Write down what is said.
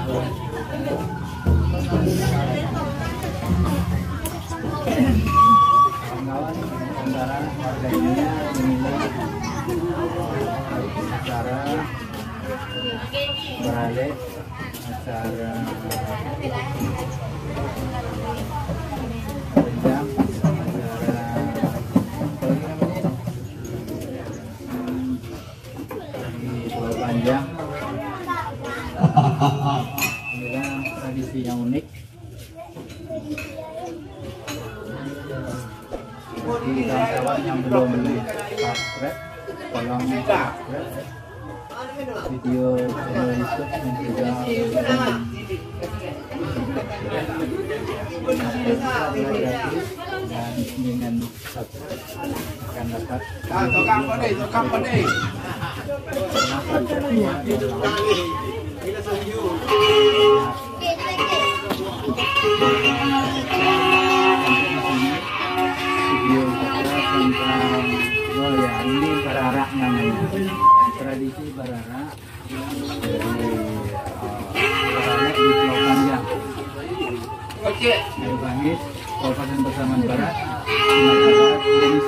Kawan-kawan antara warga ini memilih acara beralih, acara rendang, acara di Pulau Panjang. Inilah tradisi yang unik. Bagi kawan-kawan yang belum subscribe, tolong subscribe video channel YouTube dan juga gratis, dan dengan subscribe akan dapat video tentang ini bararak namanya, tradisi bararak dari bararak di Pulau Panjang, Air Bangis, Kabupaten Pasaman Barat, Sumatera Barat,